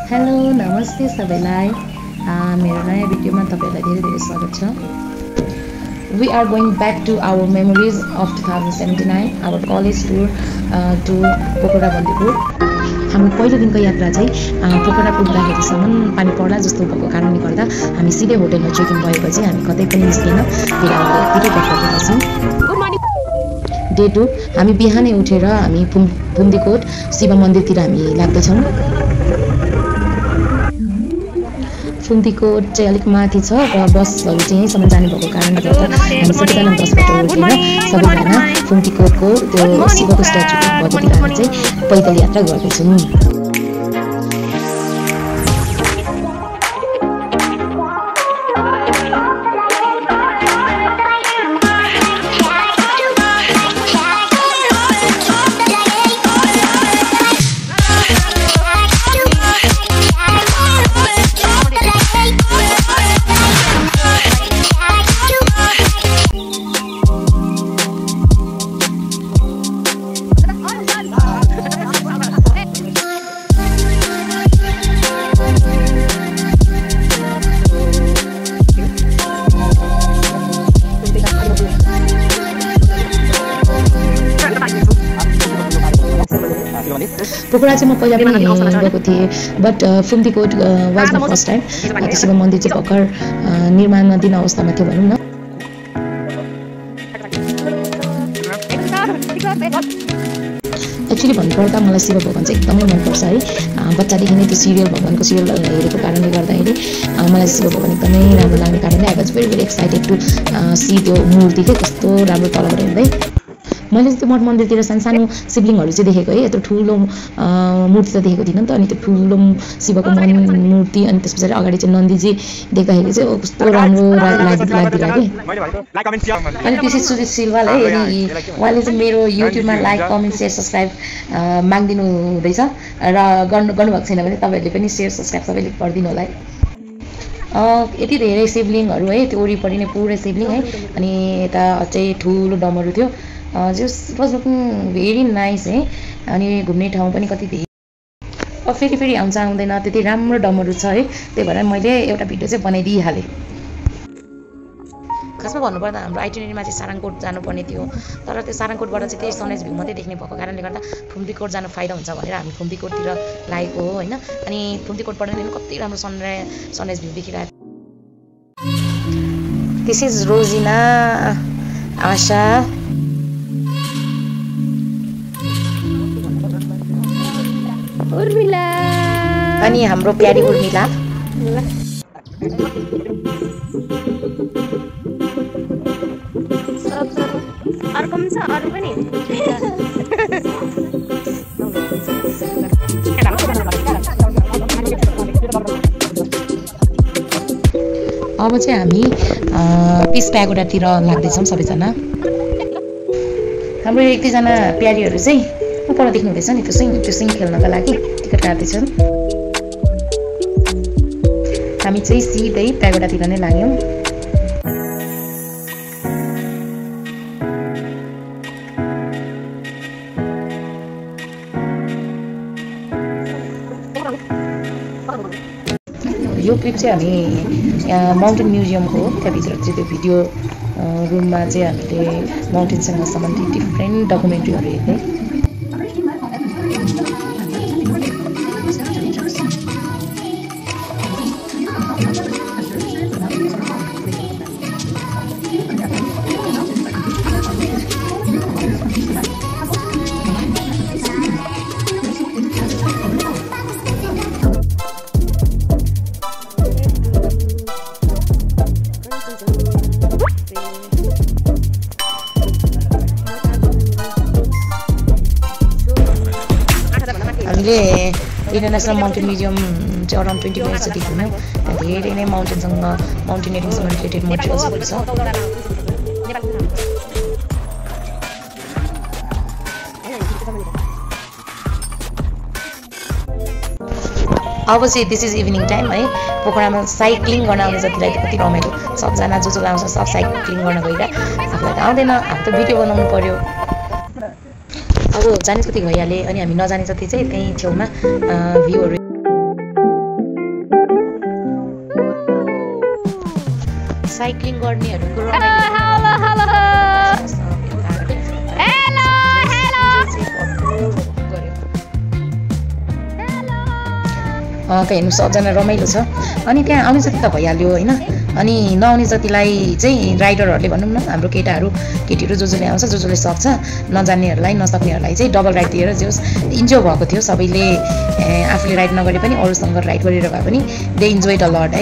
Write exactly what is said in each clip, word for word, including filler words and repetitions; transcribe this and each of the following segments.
Hello नमस्ते सबैलाई मेरो नयाँ भिडियोमा तपाईहरुलाई धेरै धेरै स्वागत छ। We are going back to our memories of two thousand seventy-nine, our college tour uh, to Pokhara Bandipur. हाम्रो पहिलो दिनको यात्रा चाहिँ पोखरा पुग्दाखेरिसम्म पानी पर्ला जस्तो भएको कारणले गर्दा हामी सिधै होटलमा चेक इन भएपछि हामी कतै पनि निस्किएन, फेरि हामी यतिकै ब्याक गरेका छौँ। डे टू हामी बिहानै उठेर हामी फुम्दीकोट शिव मन्दिरतिर हामी लाग्दैछौँ। फुम्दीकोट चाहिँ अलिक माथि छ र बसहरू चाहिँ यहीँसम्म जाने भएको कारणले गर्दा हामी सबैजना बसबाट उठेर सबैजना फुम्दीकोटको त्यो शिवको स्ट्याचुको भटौटीतिर हामी चाहिँ पैदल यात्रा गर्दैछौँ। पोखरा चाहिँ म पहिला पनि गएको थिएँ, but Phumdikot was my first time. त्यो शिव मन्दिर चाहिँ भर्खर निर्माणाधीन अवस्थामा थियो भनौँ न। एक्चुअली भन्नुपर्दा मलाई शिव भगवान चाहिँ एकदमै मनपर्छ है। बच्चादेखि नै त्यो सिरियल भगवानको सिरियल हेरेको कारणले गर्दाखेरि मलाई शिव भगवान एकदमै राम्रो लाग्ने कारणले I was very very excited to see त्यो मूर्ति के कस्तो राम्रो तलबाट हेर्दै। मैले त्यो मठ मन्दिरतिर सानो सानो शिवलिङ्गहरू चाहिँ देखेको है, यत्रो ठुलो मूर्ति त देखेको थिइनँ नि त। अनि त्यो ठुलो शिवको मन मूर्ति अनि त्यस पछाडि अगाडि चाहिँ नन्दीजी देख्दाखेरि चाहिँ कस्तो राम्रो लाग्दिरहेको कि। अनि दिस इज सुजित सिलवाल है, अनि उहाँले चाहिँ मेरो युट्युबमा लाइक कमेन्ट सेयर सब्सक्राइब मागिदिनु हुँदैछ र गर्नु गर्नुभएको छैन भने तपाईँहरूले पनि सेयर सब्सक्राइब सबैले गरिदिनु होला है। यति धेरै शिवलिङ्गहरू है, त्यो वरिपरि नै पुरै शिवलिङ्ग है। अनि यता अझै ठुलो डमरू थियो। जस वाज लुकिङ भेरी नाइस है। अनि घुम्ने ठाउँ पनि कति धेरै अब फेरि फेरि आउँछ आउँदैन त्यति राम्रो डमरू छ है। त्यही भएर मैले एउटा भिडियो चाहिँ बनाइदिइहालेँ। खासमा भन्नुपर्दा हाम्रो आइटिनेरीमा चाहिँ सारङकोट जानुपर्ने थियो, तर त्यो सारङकोटबाट चाहिँ त्यही सनराइज भ्यू मात्रै देख्ने भएको कारणले गर्दा फुम्दीकोट जानु फाइदा हुन्छ भनेर हामी फुम्दीकोटतिर लागेको हो होइन। अनि फुम्दीकोटबाट नै कति राम्रो सनराइज सनराइज भ्यू देखिरहेको। दिस इज रोजिना, आशा, उर्मिला अनि हाम्रो प्यारी उर्मिला। अर्को पनि छ, अरू पनि अब चाहिँ हामी पिस प्यागोडातिर लाग्दैछौँ सबैजना। हाम्रो एक दुईजना प्यारीहरू चाहिँ उपर देख्नु हुँदैछ नि, त्यो सिङ त्यो सिङ खेल्नको लागि टिकट काट्दैछन्। हामी चाहिँ सिधै प्यागोडातिर नै लाग्यौँ। यो क्लिप चाहिँ हामी माउन्टेन म्युजियमको हो, त्यहाँभित्र चाहिँ त्यो भिडियो रुममा चाहिँ हामीले माउन्टेनसँग सम्बन्धित डिफ्रेन्ट डकुमेन्ट्रीहरू हेर्दै। हामीले इन्टरनेसनल माउन्टेन म्युजियम चाहिँ अराउन्ड ट्वेन्टी मिनट्स जति घुम्यौँ। त्यहाँ धेरै नै माउन्टेनसँग माउन्टेनियरिङसँग रिलेटेड मटेरियल्सहरू छ। अब चाहिँ दिस इज इभिनिङ टाइम है। पोखरामा साइक्लिङ गर्न आउने जतिलाई त कति रमाइलो, सबजना जो जो आउँछ सब साइक्लिङ गर्न गइरहेको। आफूलाई त आउँदैन, हामी त भिडियो बनाउनु पर्यो। अब जाने जति भइहाले अनि हामी नजाने जति चाहिँ त्यही छेउमा भ्यूहरू साइक्लिङ गर्नेहरूको हेलो हेलो हेलो हेलो हेर्नु सबजना रमाइलो छ अनि त्यहाँ आउने जति त भइहाल्यो होइन अनि नआउने जतिलाई चाहिँ राइडरहरूले भनौँ न हाम्रो केटाहरू केटीहरू जो जसले आउँछ जो जसले सक्छ नजान्नेहरूलाई नसक्नेहरूलाई चाहिँ डबल राइड दिएर जे होस् इन्जोय भएको थियो सबैले आफूले राइड नगरे पनि अरूसँग राइड गरेर भए पनि दे इन्जोय द लट है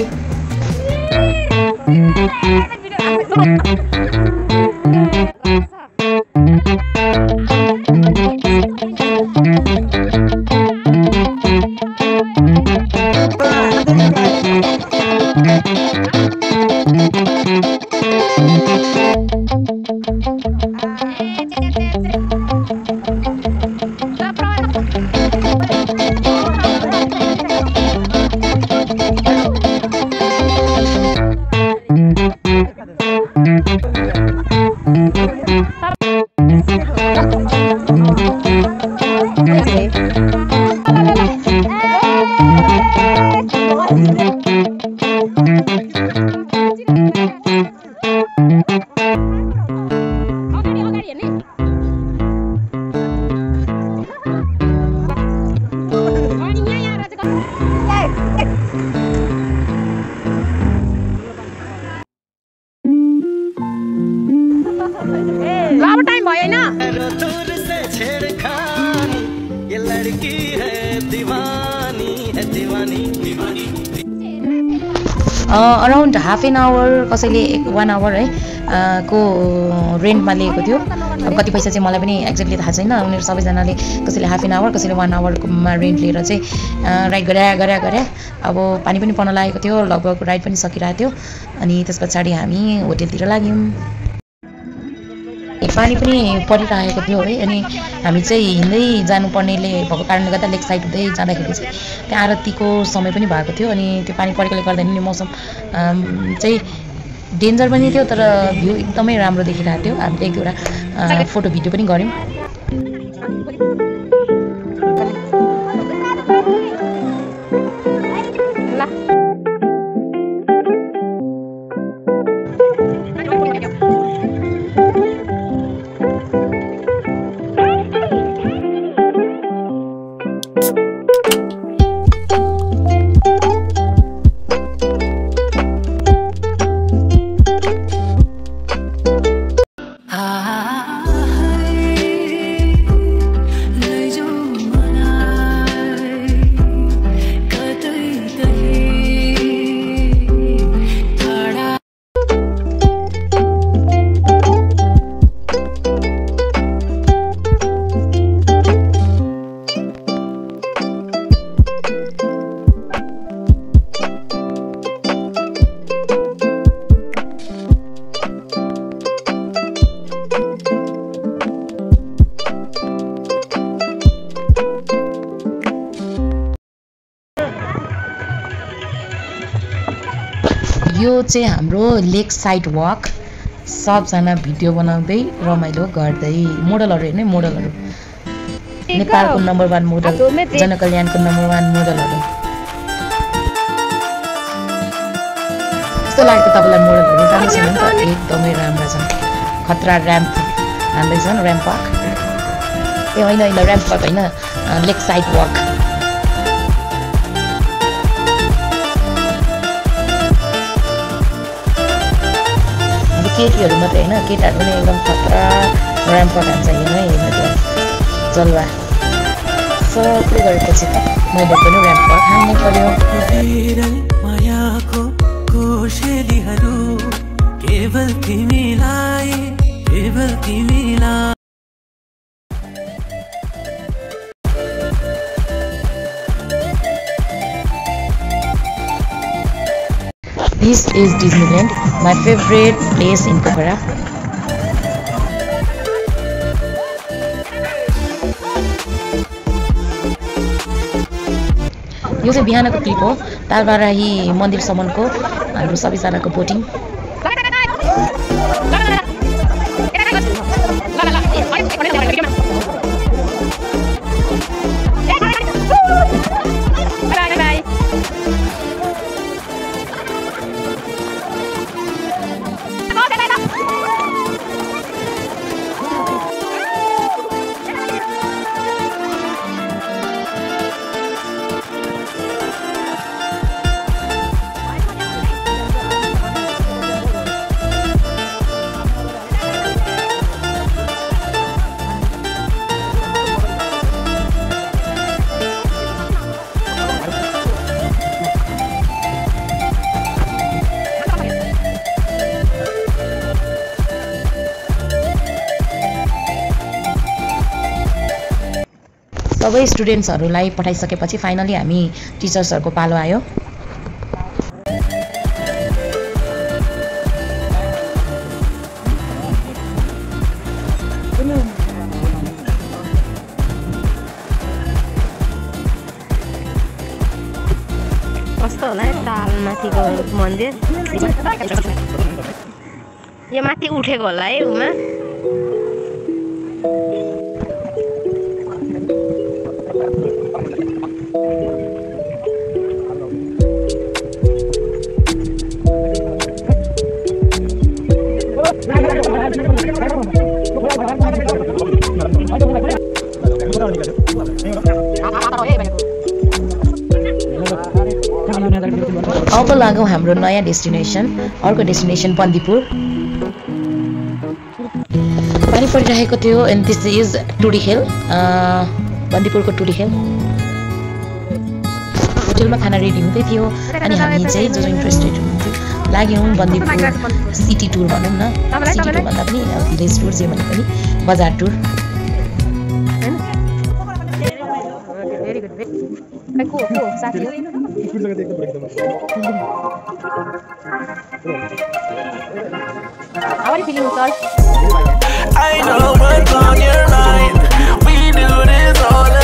अराउन्ड हाफ एन आवर कसैले वान आवर है को रेन्टमा लिएको थियो अब कति पैसा चाहिँ मलाई पनि एक्ज्याक्टली थाहा छैन उनीहरू सबैजनाले कसैले हाफ एन आवर कसैले वान आवरकोमा रेन्ट लिएर चाहिँ राइड गरे गरे गरे अब पानी पनि पर्न लागेको थियो लगभग राइड पनि सकिरहेको थियो अनि त्यस पछाडि हामी होटेलतिर लाग्यौँ पानी पनि परिरहेको थियो है अनि हामी चाहिँ हिँड्दै जानुपर्नेले भएको कारणले गर्दा लेक साइड हुँदै जाँदाखेरि चाहिँ त्यहाँ आरतीको समय पनि भएको थियो अनि त्यो पानी परेकोले गर्दा नि मौसम चाहिँ डेन्जर पनि थियो तर भ्यू एकदमै राम्रो देखिरहेको थियो हामीले एक दुईवटा फोटो भिडियो पनि गऱ्यौँ यो चाहिँ हाम्रो लेक साइड वक सबजना भिडियो बनाउँदै रमाइलो गर्दै मोडलहरू हेर्ने मोडलहरू नेपालको नम्बर वान मोडल जनकल्याणको नम्बर वान मोडलहरू कस्तो लाग्यो तपाईँलाई मोडलहरू राम्रो छ नि त एकदमै राम्रो छ खतरा ऱ्याम्प हान्दैछन् ऱ्याम्प वक ए होइन होइन ऱ्याम्प वक होइन लेक साइड वक केटीहरू मात्रै होइन केटाहरू पनि एकदम खतरा ऱ्याम्प वक हान्छ हेर्नु है हेर्नु त्यो जलवा सबले गरेपछि त मैले पनि ऱ्याम्प वक हान्नै पर्यो केवल तिमीलाई केवल तिमीलाई This is Disneyland, my favorite place in Pokhara. यो चाहिँ बिहानको क्लिप हो तालबाराही मन्दिरसम्मको हाम्रो सबैजनाको बोटिङ सबै स्टुडेन्ट्सहरूलाई पठाइसकेपछि फाइनली हामी टिचर्सहरूको पालो आयो। कस्तो होला ताल माथिको मन्दिर यो माथि उठेको होला है उमा अब लागौँ हाम्रो नयाँ डेस्टिनेसन अर्को डेस्टिनेसन बन्दीपुर। पानी परिरहेको थियो and this is Tudi hill बन्दीपुरको टुडी हिल। होटलमा खाना रेडी हुँदै थियो अनि हामी चाहिँ जो जो इन्ट्रेस्टेड हुनुहुन्थ्यो लाग्यौँ बन्दीपुर सिटी टुर भनौँ न। सिटी टुर भन्दा पनि भिलेज टुर जे भने पनि बजार tour. How are you feeling, sir? I know what's on your mind. We do this all.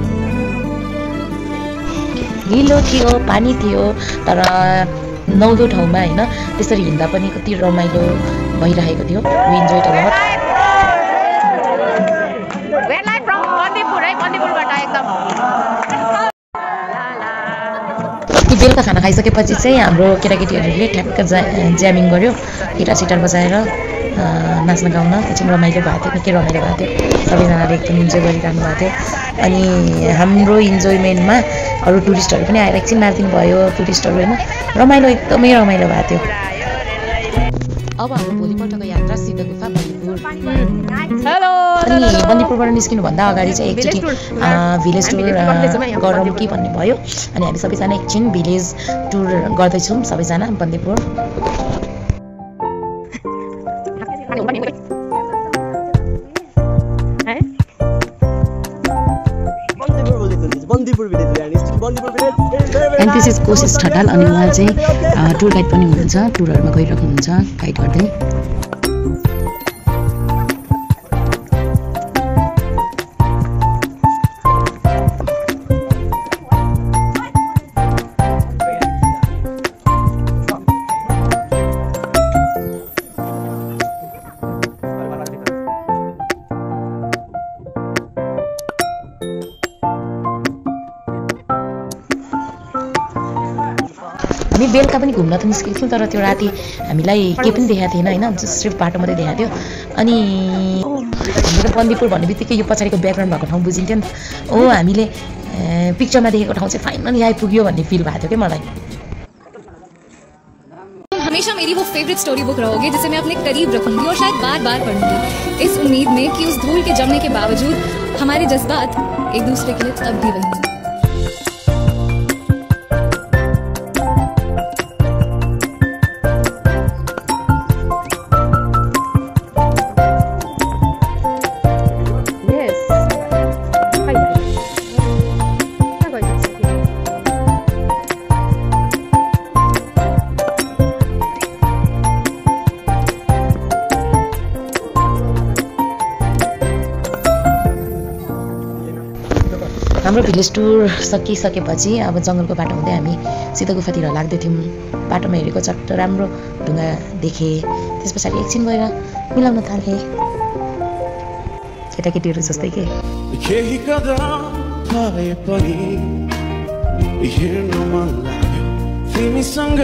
हिलो थियो पानी थियो तर नौलो ठाउँमा हैन त्यसरी हिँड्दा पनि कति रमाइलो भइरहेको थियो। We enjoyed a lot. We're live from Bandipur, right? Bandipurबाट एकदम बेलुका खाना खाइसकेपछि चाहिँ हाम्रो केटाकेटीहरूले ठ्याक्क ज्यामिङ गर्यो गिटार सिटार बजाएर नाच्न गाउन। एकछिन रमाइलो भएको थियो निकै रमाइलो भएको थियो सबैजनाले एकदम इन्जोय गरिरहनु भएको थियो। अनि हाम्रो इन्जोयमेन्टमा अरू टुरिस्टहरू पनि आएर एकछिन नाचिदिनु भयो टुरिस्टहरू होइन रमाइलो एकदमै रमाइलो भएको थियो। अब हाम्रो भोलिपल्टको यात्रा सिद्ध गुफा बन्दीपुर। हेलो अनि बन्दीपुरबाट निस्किनुभन्दा अगाडि चाहिँ एकचोटि भिलेज टुर गरौँ कि भन्ने भयो अनि हामी सबैजना एकछिन भिलेज टुर गर्दैछौँ सबैजना बन्दीपुर। एन्ड दिस इज कोशिश ठटाल अनि उहाँ चाहिँ टुर गाइड पनि हुनुहुन्छ टुरहरूमा गइरहनुहुन्छ गाइड गर्दै। हामी बेलुका पनि घुम्न त निस्केको थियौँ तर त्यो राति हामीलाई केही पनि देखाएको थिएन होइन सिर्फ बाटो मात्रै देखाएको थियो। अनि हाम्रो त बन्दीपुर भन्ने बित्तिकै यो पछाडिको ब्याकग्राउन्ड भएको ठाउँ बुझिन्थ्यो नि त। ओ हामीले पिक्चरमा देखेको ठाउँ चाहिँ फाइनली आइपुग्यो भन्ने फिल भएको थियो क्या मलाई। हमेशा मेरी वो फेवरेट स्टोरी बुक रहोगे जिसे मैं अपने करीब रखूंगी और शायद बार बार पढ़ूंगी इस उम्मीद में कि उस धूल के जमने के बावजूद हमारे जज्बात एक दूसरे के लिए तब भी वही। हाम्रो भिलेज टुर सकिसकेपछि अब जङ्गलको बाटो हुँदै हामी सिद्ध गुफातिर लाग्दै थियौँ। बाटोमा हेरेको चट्ट राम्रो ढुङ्गा देखेँ त्यस पछाडि एकछिन गएर मिलाउन थालेँ केटाकेटीहरू जस्तै के। केही कदम भए पनि हिँड्न मन लाग्यो तिमीसँग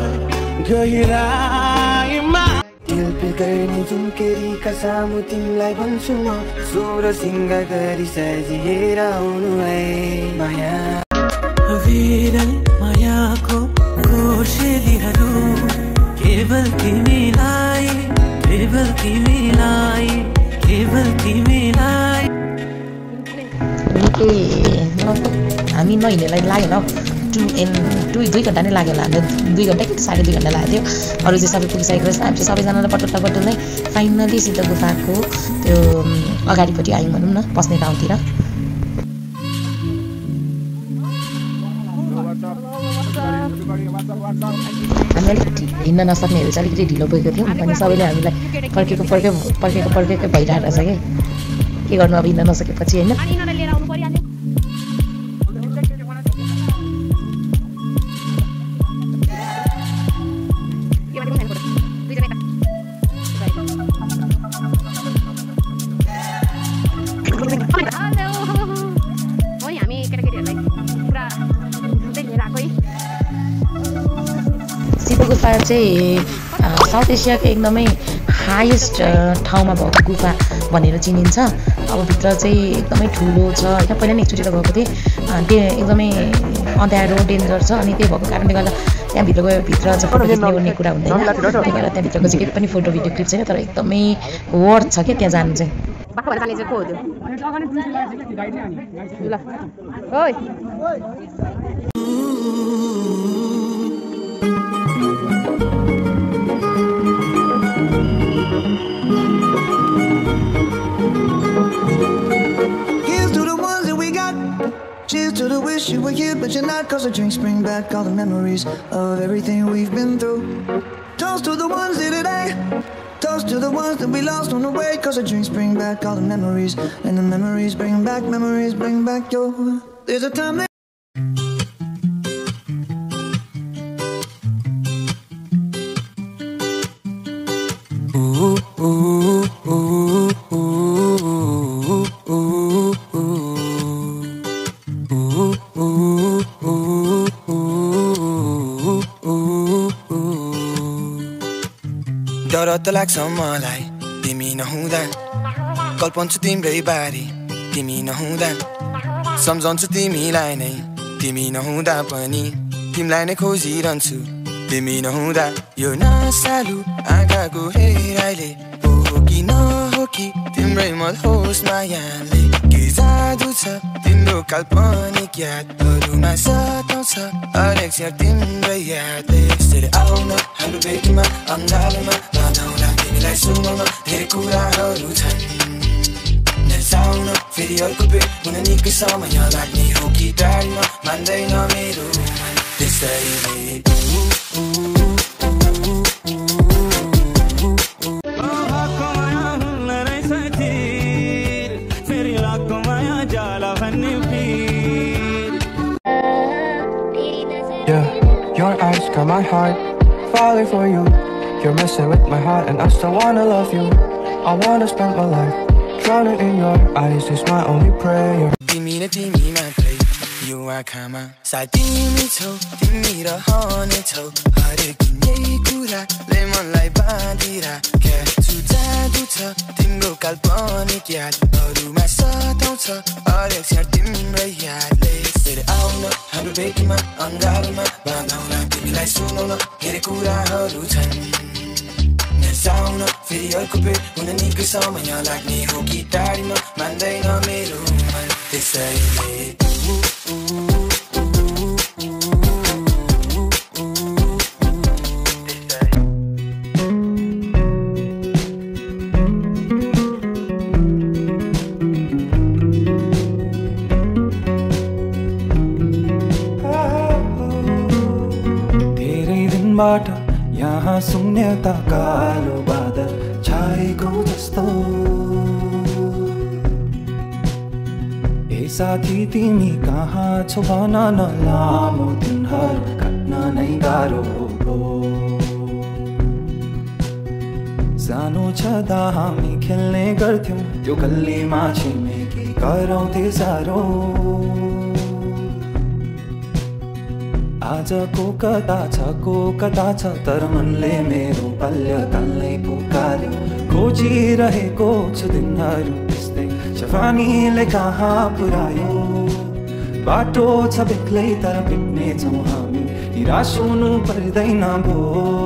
गहिराइमा दिलपितैनी झुम्केरीका सामु तिमीलाई भन्छु म सोह्र सिङ्गार गरी सजिएर आउनु है माया विरल मायाको कोसेलीहरू केवल तिमीलाई केवल तिमीलाई केवल तिमीलाई। हामी नहिँड्नेलाई लाग्यो होला टु एन दुई दुई घन्टा नै लाग्यो होला हामीलाई दुई घन्टा कि साढे दुई घन्टा लागेको थियो। अरू चाहिँ सबै पुगिसकेको रहेछ। हामी चाहिँ सबैजनालाई पटुल्दा पटुल्दै फाइनली सिद्ध गुफाको त्यो अगाडिपट्टि आयौँ भनौँ न पस्ने ठाउँतिर। हामी अलिक हिँड्न नसक्नेहरू चाहिँ अलिकति ढिलो पुगेको थियौँ अनि सबैले हामीलाई फर्केको फर्के फर्केको फर्केकै भइरहेको छ कि के गर्नु अब हिँड्न नसकेपछि होइन। शिव गुफा चाहिँ साउथ एसियाको एकदमै हाइएस्ट ठाउँमा भएको गुफा भनेर चिनिन्छ। अब भित्र चाहिँ एकदमै ठुलो छ होइन। पहिला नि एकचोटि त गएको थिएँ, डे एकदमै अँध्यारो डेन्जर छ अनि त्यही भएको कारणले गर्दा त्यहाँभित्र गयो भित्र चाहिँ फोटो खिच्ने ओर्ने कुरा हुँदैन, त्यही भएर त्यहाँभित्रको चाहिँ केही पनि फोटो भिडियो क्लिप छैन। तर एकदमै वर्थ छ क्या त्यहाँ जानु चाहिँ। Here's to the ones that we got. Cheers to the wish you were here, but you're not. Cause the drinks bring back all the memories of everything we've been through. Toast to the ones here today. Toast to the ones that we lost on the way. Cause the drinks bring back all the memories. And the memories bring back, memories bring back your. There's a time that ooh, ooh, ooh, ooh, ooh, डर त लाग्छ मलाई तिमी नहुँदा, कल्पन्छु तिम्रै बारे तिमी नहुँदा, सम्झन्छु तिमीलाई नै तिमी नहुँदा पनि, तिमीलाई नै खोजिरहन्छु तिमी नहुँदा। यो नसालु आँखाको हेराइले हो कि नहो कि तिम्रै मदहोस मायाले, के जादु छ तिम्रो काल्पनिक यादहरूमा सताउँछ हरेक क्षण तिम्रै यादले। यसरी आउन हाम्रो भेटमा अङ्गालोमा बाँधौँला तिमीलाई सुनाउन धेरै कुराहरू छन्। नसाउन फेरि अर्को भेट हुन निकै समय लाग्ने हो कि टाढीमा मान्दैन मेरो मन त्यसैले। Yeah, your eyes got my heart falling for you. You're messing with my heart and I still wanna love you. I wanna spend my life drowning in your eyes is my only prayer. तिमी न तिमी मात्रै यो आँखामा सायद तिमी छौ, तिमी रहने छौ हरेक दिन यही कुराले मनलाई बाँधिराख्छु। जादु छ तिम्रो काल्पनिक यादहरूमा सताउँछ हरेक क्षण तिम्रै यादले। यसरी आउन हाम्रो भेटमा अङ्गालोमा बाँधौँला तिमीलाई सुनाउन धेरै कुराहरू छन्। नसाउन फेरि अर्को भेट हुन निकै समय लाग्ने हो कि टाढीमा मान्दैन मेरो मन त्यसैले। यहाँ शून्यता कालो बादल छाएको जस्तो, ए साथी तिमी कहाँ छौ भन न, लामो दिनहरू काट्न नै गाह्रो हो। सानो छँदा हामी खेल्ने गर्थ्यौँ त्यो गल्लीमा छिमेकी कराउँथे साह्रो। आजको कता छ को कता छ तर मनले मेरो बाल्यकाललाई पुकार्यो। खोजिरहेको छु दिनहरू त्यस्तै जवानीले कहाँ पुर्यायो। बाटो छ बेग्लै तर भेट्ने छौँ हामी, निराश हुनु पर्दैन भो।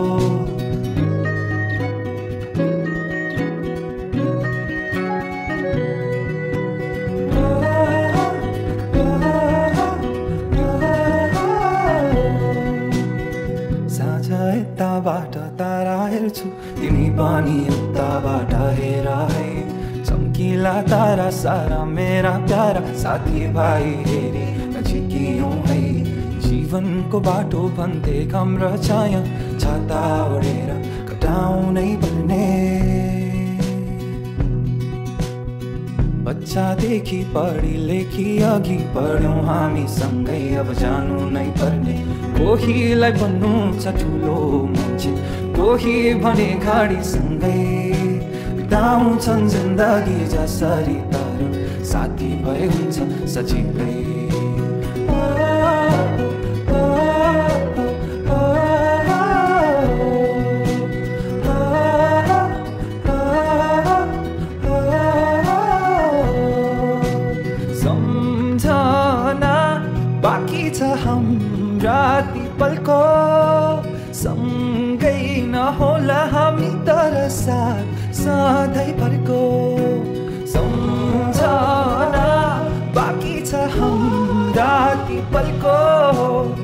यताबाट तारा हेर्छु तिमी पनि उताबाट हेर है। चम्किला तारा सारा मेरा प्यारा साथी भाइ हेरी नजिकियौँ है। जीवन जीवनको बाटो भन्थे घाम र छाया छाता ओढेर कटाउनै पर्ने बच्चादेखि पढी लेखी अघि बढ्यौँ हामी सँगै अब जानु नै पर्ने कोहीलाई भन्नु छ ठुलो मान्छे कोही भने गाडीसँगै बिताउँछन् जिन्दगी जसरी तर साथी भए हुन्छ सजिलै सम्झना बाँकी छ हाम्रा ती पलको सँगै नहोला हामी तर साथ सधैँभरको सम्झना बाँकी छ हाम्रा ती पलको